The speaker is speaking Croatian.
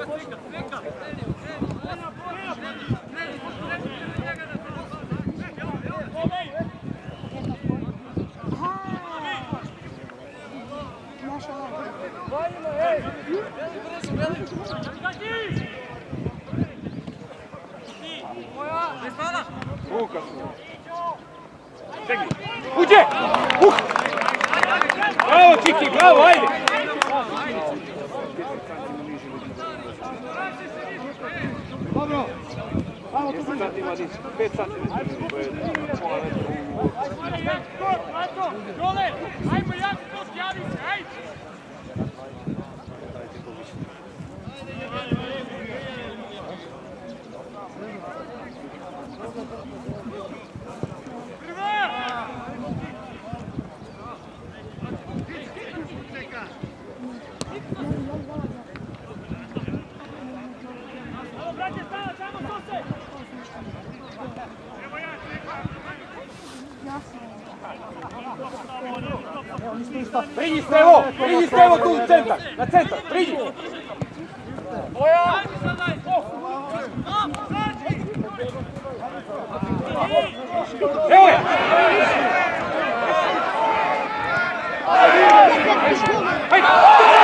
Uđe! Bravo, Čiki, bravo, ajde! Dobro! 10 sati mladić, 5 sati Ajmo, dole! Ajmo, jak to javi se, ajde! Priđi Stevo tu u centar, na centar, priđi! Evo je! Hajde!